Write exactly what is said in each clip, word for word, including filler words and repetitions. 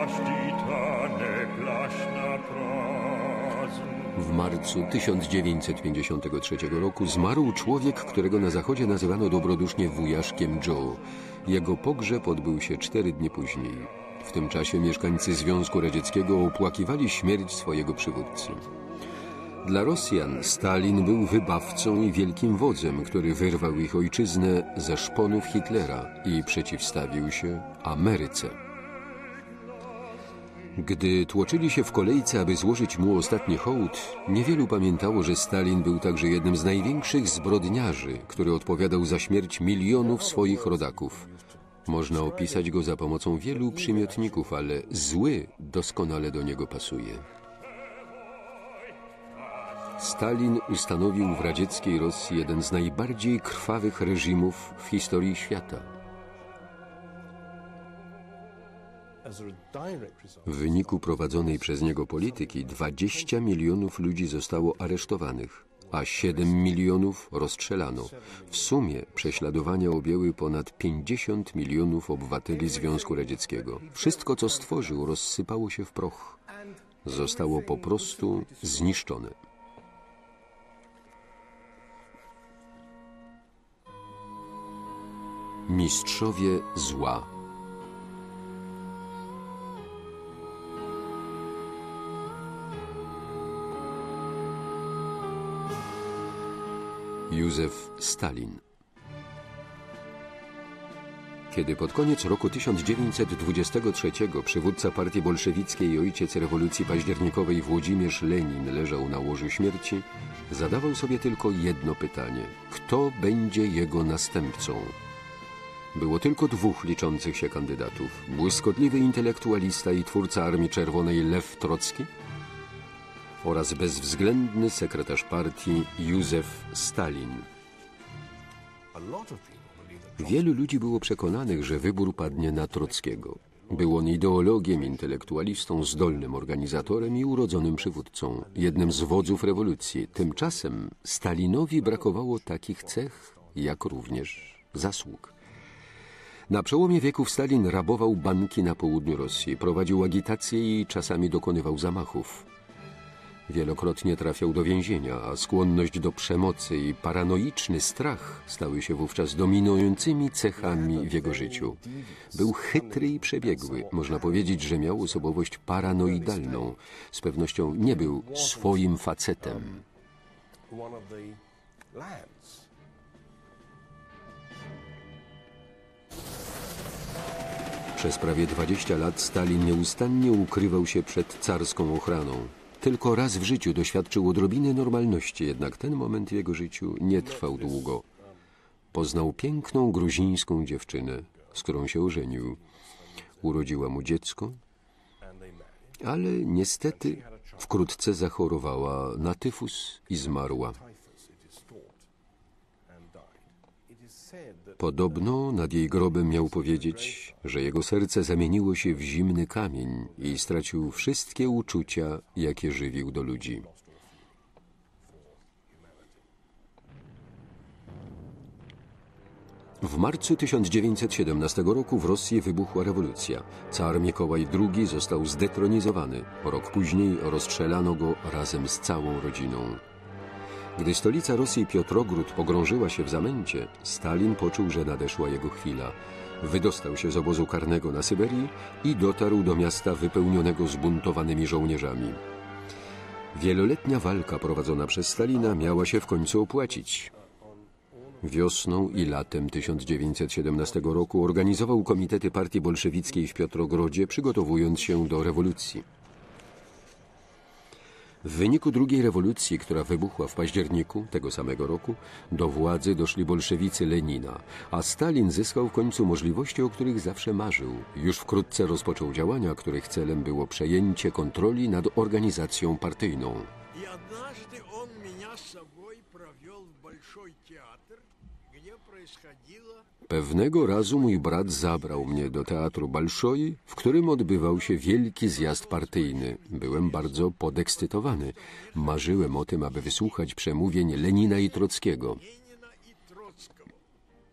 W marcu tysiąc dziewięćset pięćdziesiątego trzeciego roku zmarł człowiek, którego na Zachodzie nazywano dobrodusznie wujaszkiem Joe. Jego pogrzeb odbył się cztery dni później. W tym czasie mieszkańcy Związku Radzieckiego opłakiwali śmierć swojego przywódcy. Dla Rosjan Stalin był wybawcą i wielkim wodzem, który wyrwał ich ojczyznę ze szponów Hitlera i przeciwstawił się Ameryce. Gdy tłoczyli się w kolejce, aby złożyć mu ostatni hołd, niewielu pamiętało, że Stalin był także jednym z największych zbrodniarzy, który odpowiadał za śmierć milionów swoich rodaków. Można opisać go za pomocą wielu przymiotników, ale zły doskonale do niego pasuje. Stalin ustanowił w radzieckiej Rosji jeden z najbardziej krwawych reżimów w historii świata. W wyniku prowadzonej przez niego polityki dwadzieścia milionów ludzi zostało aresztowanych, a siedem milionów rozstrzelano. W sumie prześladowania objęły ponad pięćdziesiąt milionów obywateli Związku Radzieckiego. Wszystko, co stworzył, rozsypało się w proch. Zostało po prostu zniszczone. Mistrzowie zła. Józef Stalin. Kiedy pod koniec roku tysiąc dziewięćset dwudziestego trzeciego przywódca partii bolszewickiej i ojciec rewolucji październikowej Włodzimierz Lenin leżał na łożu śmierci, zadawał sobie tylko jedno pytanie: kto będzie jego następcą? Było tylko dwóch liczących się kandydatów: błyskotliwy intelektualista i twórca Armii Czerwonej Lew Trocki oraz bezwzględny sekretarz partii Józef Stalin. Wielu ludzi było przekonanych, że wybór padnie na Trockiego. Był on ideologiem, intelektualistą, zdolnym organizatorem i urodzonym przywódcą, jednym z wodzów rewolucji. Tymczasem Stalinowi brakowało takich cech, jak również zasług. Na przełomie wieków Stalin rabował banki na południu Rosji, prowadził agitację i czasami dokonywał zamachów. Wielokrotnie trafiał do więzienia, a skłonność do przemocy i paranoiczny strach stały się wówczas dominującymi cechami w jego życiu. Był chytry i przebiegły. Można powiedzieć, że miał osobowość paranoidalną. Z pewnością nie był swoim facetem. Przez prawie dwadzieścia lat Stalin nieustannie ukrywał się przed carską ochroną. Tylko raz w życiu doświadczył odrobiny normalności, jednak ten moment w jego życiu nie trwał długo. Poznał piękną gruzińską dziewczynę, z którą się ożenił. Urodziła mu dziecko, ale niestety wkrótce zachorowała na tyfus i zmarła. Podobno nad jej grobem miał powiedzieć, że jego serce zamieniło się w zimny kamień i stracił wszystkie uczucia, jakie żywił do ludzi. W marcu tysiąc dziewięćset siedemnastego roku w Rosji wybuchła rewolucja. Car Mikołaj drugi został zdetronizowany. Rok później rozstrzelano go razem z całą rodziną. Gdy stolica Rosji Piotrogród pogrążyła się w zamęcie, Stalin poczuł, że nadeszła jego chwila. Wydostał się z obozu karnego na Syberii i dotarł do miasta wypełnionego zbuntowanymi żołnierzami. Wieloletnia walka prowadzona przez Stalina miała się w końcu opłacić. Wiosną i latem tysiąc dziewięćset siedemnastego roku organizował komitety partii bolszewickiej w Piotrogrodzie, przygotowując się do rewolucji. W wyniku drugiej rewolucji, która wybuchła w październiku tego samego roku, do władzy doszli bolszewicy Lenina, a Stalin zyskał w końcu możliwości, o których zawsze marzył. Już wkrótce rozpoczął działania, których celem było przejęcie kontroli nad organizacją partyjną. Pewnego razu mój brat zabrał mnie do teatru Balszoi, w którym odbywał się wielki zjazd partyjny. Byłem bardzo podekscytowany. Marzyłem o tym, aby wysłuchać przemówień Lenina i Trockiego.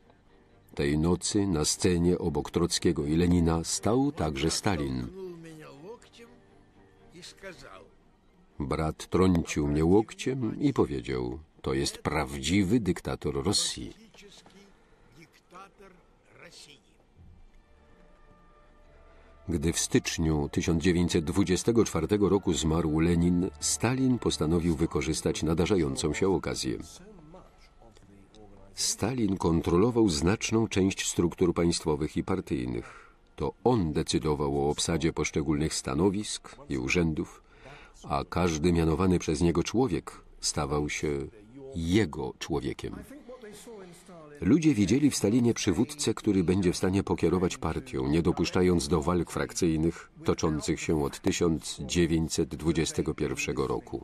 Tej nocy na scenie obok Trockiego i Lenina stał także Stalin. Brat trącił mnie łokciem i powiedział: to jest prawdziwy dyktator Rosji. Gdy w styczniu tysiąc dziewięćset dwudziestego czwartego roku zmarł Lenin, Stalin postanowił wykorzystać nadarzającą się okazję. Stalin kontrolował znaczną część struktur państwowych i partyjnych. To on decydował o obsadzie poszczególnych stanowisk i urzędów, a każdy mianowany przez niego człowiek stawał się jego człowiekiem. Ludzie widzieli w Stalinie przywódcę, który będzie w stanie pokierować partią, nie dopuszczając do walk frakcyjnych toczących się od tysiąc dziewięćset dwudziestego pierwszego roku.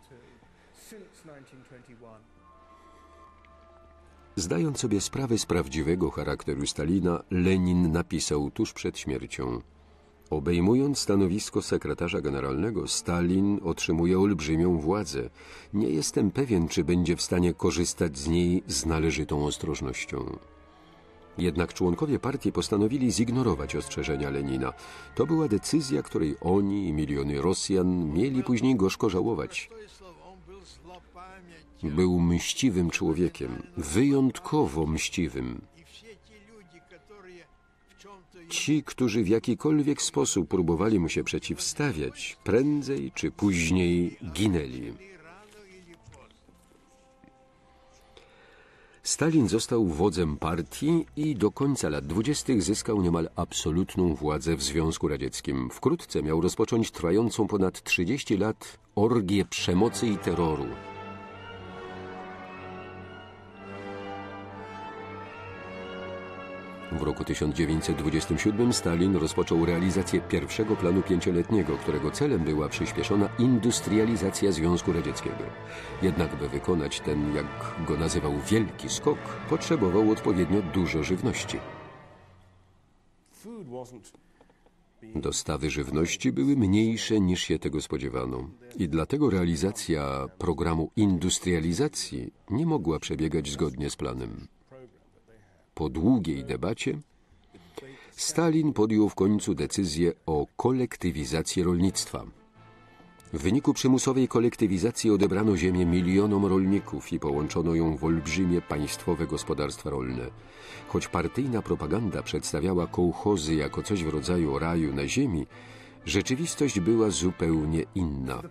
Zdając sobie sprawę z prawdziwego charakteru Stalina, Lenin napisał tuż przed śmiercią: obejmując stanowisko sekretarza generalnego, Stalin otrzymuje olbrzymią władzę. Nie jestem pewien, czy będzie w stanie korzystać z niej z należytą ostrożnością. Jednak członkowie partii postanowili zignorować ostrzeżenia Lenina. To była decyzja, której oni i miliony Rosjan mieli później gorzko żałować. Był mściwym człowiekiem, wyjątkowo mściwym. Ci, którzy w jakikolwiek sposób próbowali mu się przeciwstawiać, prędzej czy później ginęli. Stalin został wodzem partii i do końca lat dwudziestych zyskał niemal absolutną władzę w Związku Radzieckim. Wkrótce miał rozpocząć trwającą ponad trzydzieści lat orgię przemocy i terroru. W roku tysiąc dziewięćset dwudziestym siódmym Stalin rozpoczął realizację pierwszego planu pięcioletniego, którego celem była przyspieszona industrializacja Związku Radzieckiego. Jednak by wykonać ten, jak go nazywał, wielki skok, potrzebował odpowiednio dużo żywności. Dostawy żywności były mniejsze niż się tego spodziewano i dlatego realizacja programu industrializacji nie mogła przebiegać zgodnie z planem. Po długiej debacie Stalin podjął w końcu decyzję o kolektywizacji rolnictwa. W wyniku przymusowej kolektywizacji odebrano ziemię milionom rolników i połączono ją w olbrzymie państwowe gospodarstwa rolne. Choć partyjna propaganda przedstawiała kołchozy jako coś w rodzaju raju na ziemi, rzeczywistość była zupełnie inna.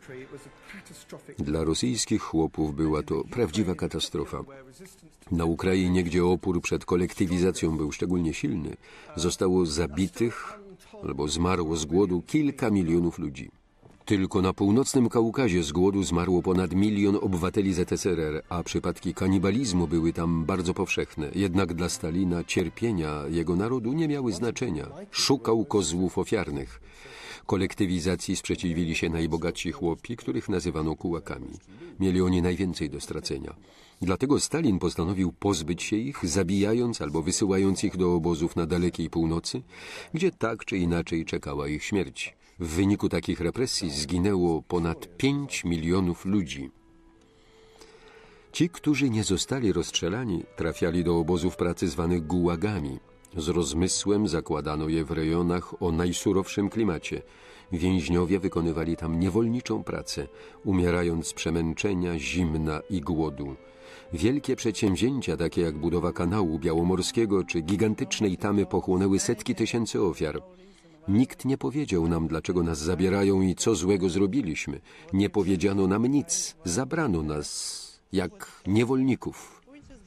Dla rosyjskich chłopów była to prawdziwa katastrofa. Na Ukrainie, gdzie opór przed kolektywizacją był szczególnie silny, zostało zabitych albo zmarło z głodu kilka milionów ludzi. Tylko na północnym Kaukazie z głodu zmarło ponad milion obywateli Z S R R, a przypadki kanibalizmu były tam bardzo powszechne. Jednak dla Stalina cierpienia jego narodu nie miały znaczenia. Szukał kozłów ofiarnych. Kolektywizacji sprzeciwili się najbogatsi chłopi, których nazywano kułakami. Mieli oni najwięcej do stracenia. Dlatego Stalin postanowił pozbyć się ich, zabijając albo wysyłając ich do obozów na dalekiej północy, gdzie tak czy inaczej czekała ich śmierć. W wyniku takich represji zginęło ponad pięć milionów ludzi. Ci, którzy nie zostali rozstrzelani, trafiali do obozów pracy zwanych gułagami. Z rozmysłem zakładano je w rejonach o najsurowszym klimacie. Więźniowie wykonywali tam niewolniczą pracę, umierając z przemęczenia, zimna i głodu. Wielkie przedsięwzięcia, takie jak budowa kanału białomorskiego czy gigantycznej tamy, pochłonęły setki tysięcy ofiar. Nikt nie powiedział nam, dlaczego nas zabierają i co złego zrobiliśmy. Nie powiedziano nam nic. Zabrano nas jak niewolników.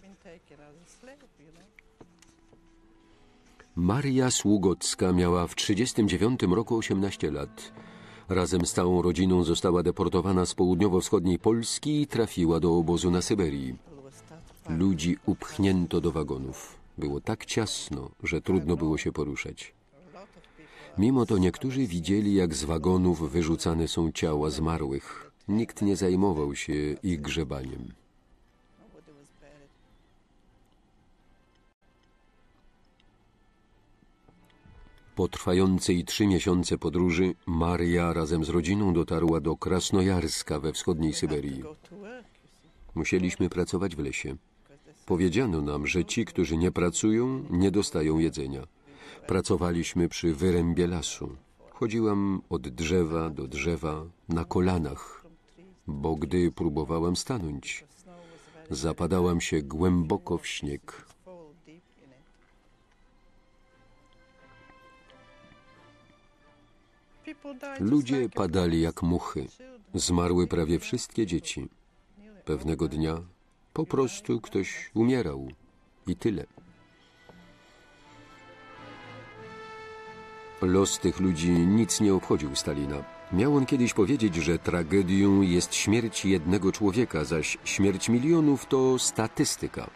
Maria Sługocka miała w trzydziestym dziewiątym roku osiemnaście lat. Razem z całą rodziną została deportowana z południowo-wschodniej Polski i trafiła do obozu na Syberii. Ludzi upchnięto do wagonów. Było tak ciasno, że trudno było się poruszać. Mimo to niektórzy widzieli, jak z wagonów wyrzucane są ciała zmarłych. Nikt nie zajmował się ich grzebaniem. Po trwającej trzy miesiące podróży Maria razem z rodziną dotarła do Krasnojarska we wschodniej Syberii. Musieliśmy pracować w lesie. Powiedziano nam, że ci, którzy nie pracują, nie dostają jedzenia. Pracowaliśmy przy wyrębie lasu. Chodziłam od drzewa do drzewa na kolanach, bo gdy próbowałam stanąć, zapadałam się głęboko w śnieg. Ludzie padali jak muchy. Zmarły prawie wszystkie dzieci. Pewnego dnia po prostu ktoś umierał i tyle. Los tych ludzi nic nie obchodził Stalina. Miał on kiedyś powiedzieć, że tragedią jest śmierć jednego człowieka, zaś śmierć milionów to statystyka.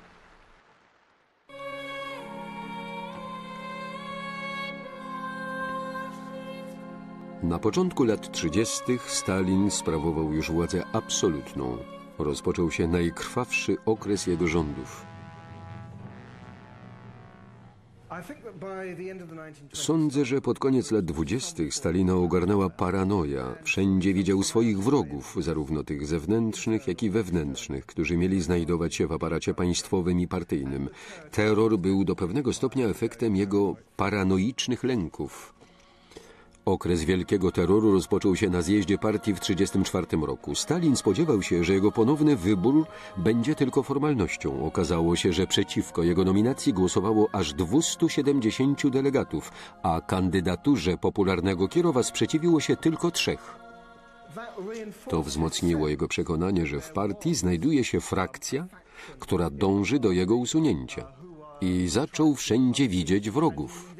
Na początku lat trzydziestych Stalin sprawował już władzę absolutną. Rozpoczął się najkrwawszy okres jego rządów. Sądzę, że pod koniec lat dwudziestych Stalina ogarnęła paranoja. Wszędzie widział swoich wrogów, zarówno tych zewnętrznych, jak i wewnętrznych, którzy mieli znajdować się w aparacie państwowym i partyjnym. Terror był do pewnego stopnia efektem jego paranoicznych lęków. Okres wielkiego terroru rozpoczął się na zjeździe partii w tysiąc dziewięćset trzydziestym czwartym roku. Stalin spodziewał się, że jego ponowny wybór będzie tylko formalnością. Okazało się, że przeciwko jego nominacji głosowało aż dwieście siedemdziesięciu delegatów, a kandydaturze popularnego Kirowa sprzeciwiło się tylko trzech. To wzmocniło jego przekonanie, że w partii znajduje się frakcja, która dąży do jego usunięcia. I zaczął wszędzie widzieć wrogów.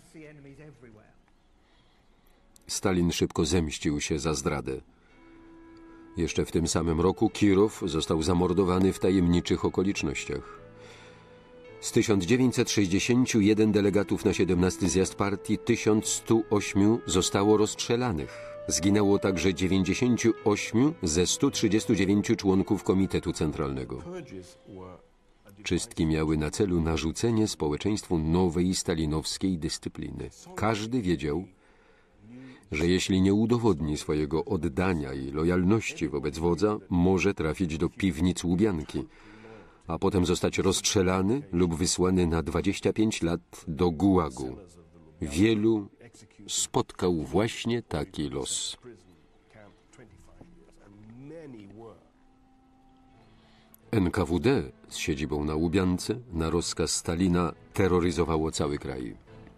Stalin szybko zemścił się za zdradę. Jeszcze w tym samym roku Kirow został zamordowany w tajemniczych okolicznościach. Z tysiąc dziewięćset sześćdziesięciu jeden delegatów na siedemnasty zjazd partii tysiąc sto ośmiu zostało rozstrzelanych. Zginęło także dziewięćdziesięciu ośmiu ze stu trzydziestu dziewięciu członków Komitetu Centralnego. Czystki miały na celu narzucenie społeczeństwu nowej stalinowskiej dyscypliny. Każdy wiedział, że jeśli nie udowodni swojego oddania i lojalności wobec wodza, może trafić do piwnic Łubianki, a potem zostać rozstrzelany lub wysłany na dwadzieścia pięć lat do gułagu. Wielu spotkał właśnie taki los. N K W D z siedzibą na Łubiance na rozkaz Stalina terroryzowało cały kraj.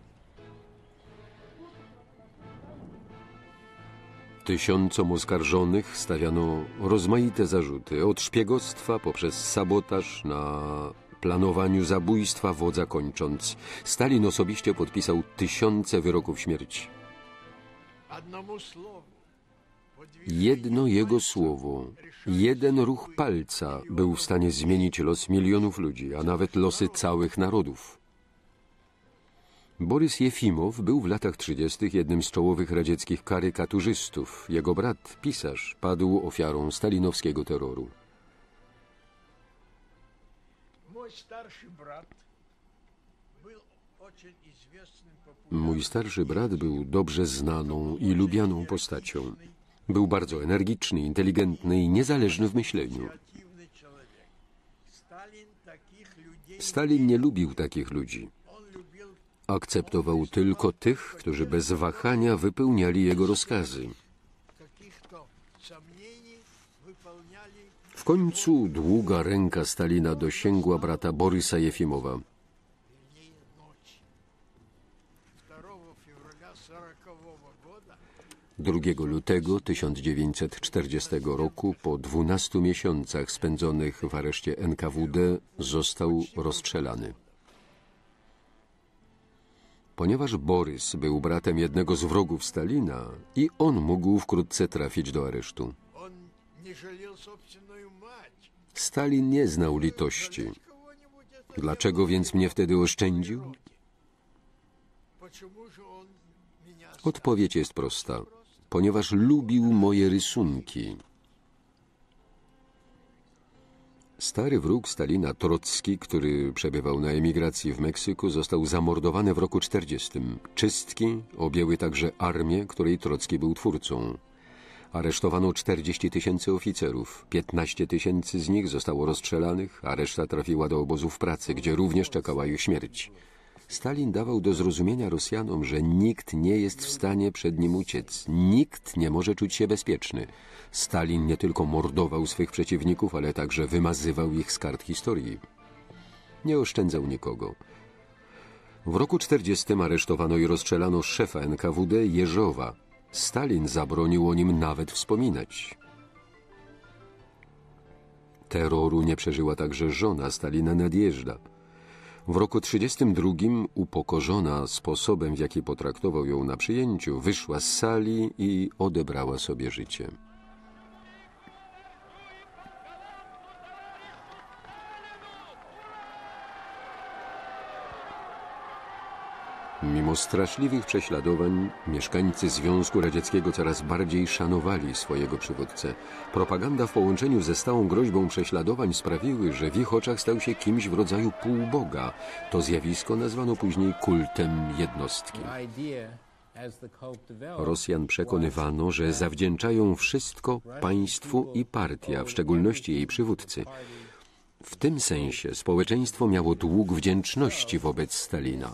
Tysiącom oskarżonych stawiano rozmaite zarzuty, od szpiegostwa poprzez sabotaż na planowaniu zabójstwa wodza kończąc. Stalin osobiście podpisał tysiące wyroków śmierci. Jedno jego słowo, jeden ruch palca był w stanie zmienić los milionów ludzi, a nawet losy całych narodów. Borys Jefimow był w latach trzydziestych jednym z czołowych radzieckich karykaturzystów. Jego brat, pisarz, padł ofiarą stalinowskiego terroru. Mój starszy brat był dobrze znaną i lubianą postacią. Był bardzo energiczny, inteligentny i niezależny w myśleniu. Stalin nie lubił takich ludzi. Akceptował tylko tych, którzy bez wahania wypełniali jego rozkazy. W końcu długa ręka Stalina dosięgła brata Borysa Jefimowa. drugiego lutego tysiąc dziewięćset czterdziestego roku, po dwunastu miesiącach spędzonych w areszcie N K W D, został rozstrzelany. Ponieważ Borys był bratem jednego z wrogów Stalina, i on mógł wkrótce trafić do aresztu. Stalin nie znał litości. Dlaczego więc mnie wtedy oszczędził? Odpowiedź jest prosta. Ponieważ lubił moje rysunki. Stary wróg Stalina, Trocki, który przebywał na emigracji w Meksyku, został zamordowany w roku czterdziestym. Czystki objęły także armię, której Trocki był twórcą. Aresztowano czterdzieści tysięcy oficerów, piętnaście tysięcy z nich zostało rozstrzelanych, a reszta trafiła do obozów pracy, gdzie również czekała ich śmierć. Stalin dawał do zrozumienia Rosjanom, że nikt nie jest w stanie przed nim uciec, nikt nie może czuć się bezpieczny. Stalin nie tylko mordował swych przeciwników, ale także wymazywał ich z kart historii. Nie oszczędzał nikogo. W roku czterdziestym aresztowano i rozstrzelano szefa N K W D Jeżowa. Stalin zabronił o nim nawet wspominać. Terroru nie przeżyła także żona Stalina Nadjeżda. W roku trzydziestym drugim, upokorzona sposobem, w jaki potraktował ją na przyjęciu, wyszła z sali i odebrała sobie życie. Mimo straszliwych prześladowań, mieszkańcy Związku Radzieckiego coraz bardziej szanowali swojego przywódcę. Propaganda w połączeniu ze stałą groźbą prześladowań sprawiły, że w ich oczach stał się kimś w rodzaju półboga. To zjawisko nazwano później kultem jednostki. Rosjan przekonywano, że zawdzięczają wszystko państwu i partii, a w szczególności jej przywódcy. W tym sensie społeczeństwo miało dług wdzięczności wobec Stalina.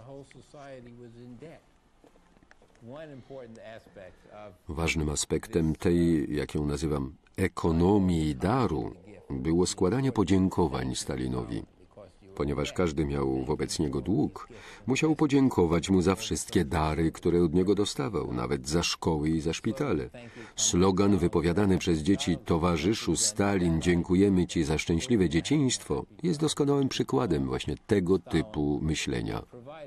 Ważnym aspektem tej, jak ją nazywam, ekonomii daru było składanie podziękowań Stalinowi. Ponieważ każdy miał wobec niego dług, musiał podziękować mu za wszystkie dary, które od niego dostawał, nawet za szkoły i za szpitale. Slogan wypowiadany przez dzieci „Towarzyszu Stalin, dziękujemy Ci za szczęśliwe dzieciństwo” jest doskonałym przykładem właśnie tego typu myślenia.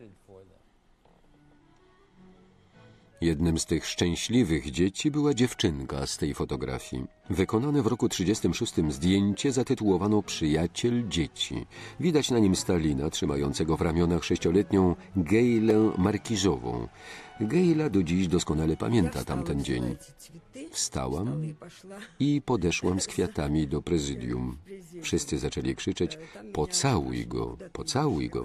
Jednym z tych szczęśliwych dzieci była dziewczynka z tej fotografii. Wykonane w roku trzydziestym szóstym zdjęcie zatytułowano „Przyjaciel dzieci”. Widać na nim Stalina trzymającego w ramionach sześcioletnią Geilę Markizową. Geila do dziś doskonale pamięta tamten dzień. Wstałam i podeszłam z kwiatami do prezydium. Wszyscy zaczęli krzyczeć: „Pocałuj go, pocałuj go”.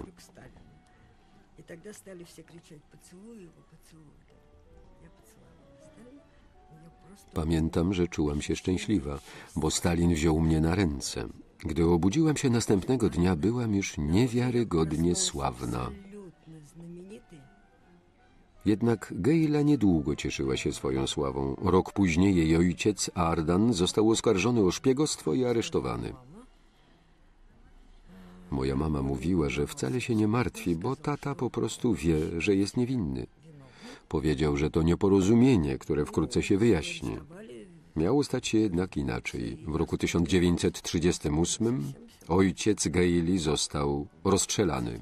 Pamiętam, że czułam się szczęśliwa, bo Stalin wziął mnie na ręce. Gdy obudziłam się następnego dnia, byłam już niewiarygodnie sławna. Jednak Geila niedługo cieszyła się swoją sławą. Rok później jej ojciec, Ardan, został oskarżony o szpiegostwo i aresztowany. Moja mama mówiła, że wcale się nie martwi, bo tata po prostu wie, że jest niewinny. Powiedział, że to nieporozumienie, które wkrótce się wyjaśni. Miało stać się jednak inaczej. W roku tysiąc dziewięćset trzydziestym ósmym ojciec Geili został rozstrzelany.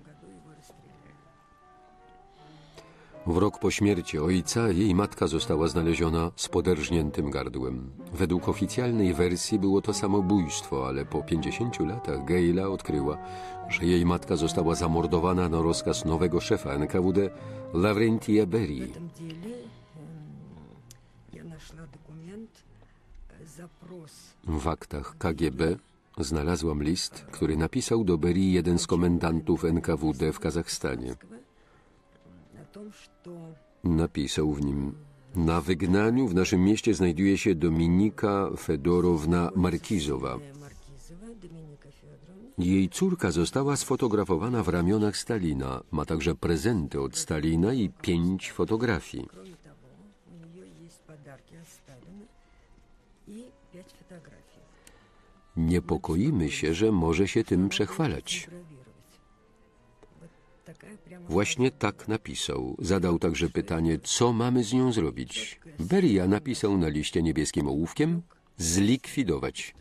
W rok po śmierci ojca jej matka została znaleziona z poderżniętym gardłem. Według oficjalnej wersji było to samobójstwo, ale po pięćdziesięciu latach Geila odkryła, że jej matka została zamordowana na rozkaz nowego szefa N K W D, Lavrentija Berii. W aktach K G B znalazłam list, który napisał do Berii jeden z komendantów N K W D w Kazachstanie. Napisał w nim: „Na wygnaniu w naszym mieście znajduje się Dominika Fedorowna Markizowa. Jej córka została sfotografowana w ramionach Stalina. Ma także prezenty od Stalina i pięć fotografii. Niepokoimy się, że może się tym przechwalać”. Właśnie tak napisał. Zadał także pytanie, co mamy z nią zrobić. Beria napisał na liście niebieskim ołówkiem: „Zlikwidować”.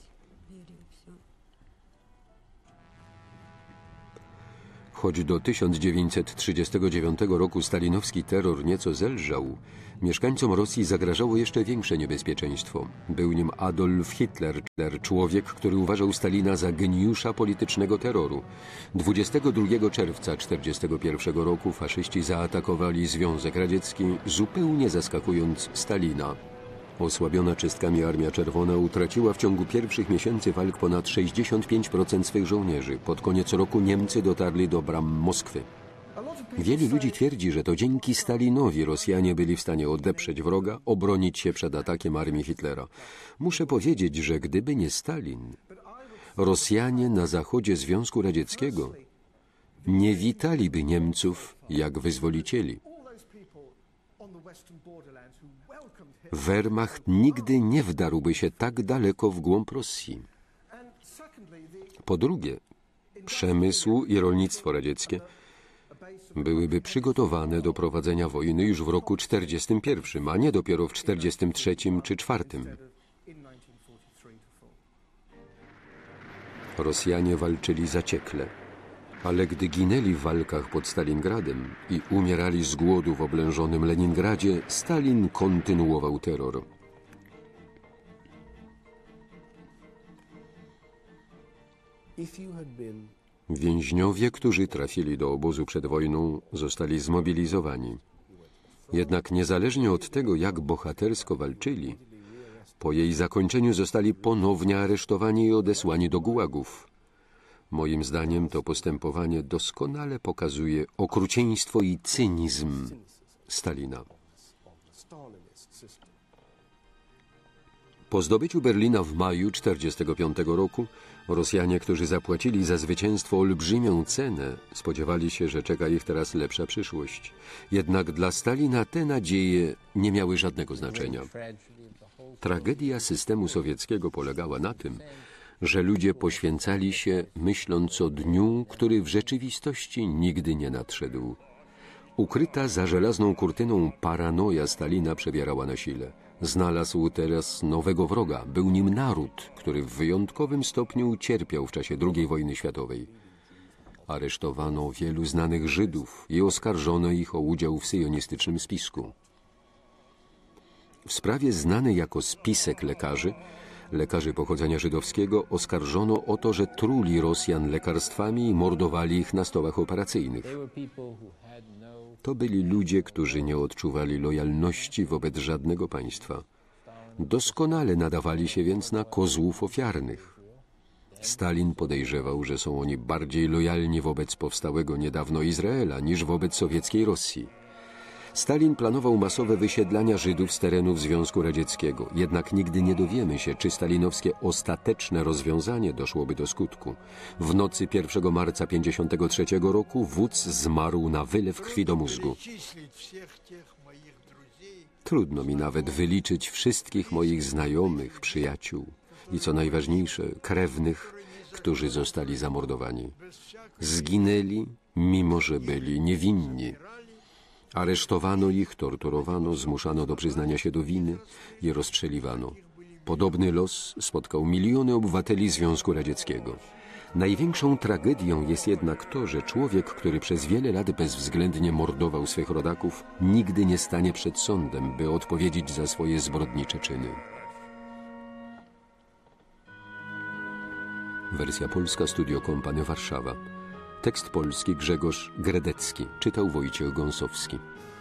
Choć do tysiąc dziewięćset trzydziestego dziewiątego roku stalinowski terror nieco zelżał, mieszkańcom Rosji zagrażało jeszcze większe niebezpieczeństwo. Był nim Adolf Hitler, człowiek, który uważał Stalina za geniusza politycznego terroru. dwudziestego drugiego czerwca tysiąc dziewięćset czterdziestego pierwszego roku faszyści zaatakowali Związek Radziecki, zupełnie zaskakując Stalina. Osłabiona czystkami Armia Czerwona utraciła w ciągu pierwszych miesięcy walk ponad sześćdziesiąt pięć procent swych żołnierzy. Pod koniec roku Niemcy dotarli do bram Moskwy. Wielu ludzi twierdzi, że to dzięki Stalinowi Rosjanie byli w stanie odeprzeć wroga, obronić się przed atakiem armii Hitlera. Muszę powiedzieć, że gdyby nie Stalin, Rosjanie na zachodzie Związku Radzieckiego nie witaliby Niemców jak wyzwolicieli. Wehrmacht nigdy nie wdarłby się tak daleko w głąb Rosji. Po drugie, przemysł i rolnictwo radzieckie byłyby przygotowane do prowadzenia wojny już w roku czterdziestym pierwszym, a nie dopiero w czterdziestym trzecim czy czwartym. Rosjanie walczyli zaciekle, ale gdy ginęli w walkach pod Stalingradem i umierali z głodu w oblężonym Leningradzie, Stalin kontynuował terror. Więźniowie, którzy trafili do obozu przed wojną, zostali zmobilizowani. Jednak niezależnie od tego, jak bohatersko walczyli, po jej zakończeniu zostali ponownie aresztowani i odesłani do gułagów. Moim zdaniem to postępowanie doskonale pokazuje okrucieństwo i cynizm Stalina. Po zdobyciu Berlina w maju tysiąc dziewięćset czterdziestego piątego roku Rosjanie, którzy zapłacili za zwycięstwo olbrzymią cenę, spodziewali się, że czeka ich teraz lepsza przyszłość. Jednak dla Stalina te nadzieje nie miały żadnego znaczenia. Tragedia systemu sowieckiego polegała na tym, że ludzie poświęcali się, myśląc o dniu, który w rzeczywistości nigdy nie nadszedł. Ukryta za żelazną kurtyną paranoja Stalina przebierała na sile. Znalazł teraz nowego wroga. Był nim naród, który w wyjątkowym stopniu cierpiał w czasie drugiej wojny światowej. Aresztowano wielu znanych Żydów i oskarżono ich o udział w syjonistycznym spisku. W sprawie znanej jako spisek lekarzy, lekarzy pochodzenia żydowskiego oskarżono o to, że truli Rosjan lekarstwami i mordowali ich na stołach operacyjnych. To byli ludzie, którzy nie odczuwali lojalności wobec żadnego państwa. Doskonale nadawali się więc na kozłów ofiarnych. Stalin podejrzewał, że są oni bardziej lojalni wobec powstałego niedawno Izraela niż wobec sowieckiej Rosji. Stalin planował masowe wysiedlania Żydów z terenów Związku Radzieckiego, jednak nigdy nie dowiemy się, czy stalinowskie ostateczne rozwiązanie doszłoby do skutku. W nocy pierwszego marca tysiąc dziewięćset pięćdziesiątego trzeciego roku wódz zmarł na wylew krwi do mózgu. Trudno mi nawet wyliczyć wszystkich moich znajomych, przyjaciół i co najważniejsze, krewnych, którzy zostali zamordowani. Zginęli, mimo że byli niewinni. Aresztowano ich, torturowano, zmuszano do przyznania się do winy i rozstrzeliwano. Podobny los spotkał miliony obywateli Związku Radzieckiego. Największą tragedią jest jednak to, że człowiek, który przez wiele lat bezwzględnie mordował swych rodaków, nigdy nie stanie przed sądem, by odpowiedzieć za swoje zbrodnicze czyny. Wersja polska, Studio Kompany, Warszawa. Tekst polski Grzegorz Gredecki. Czytał Wojciech Gąsowski.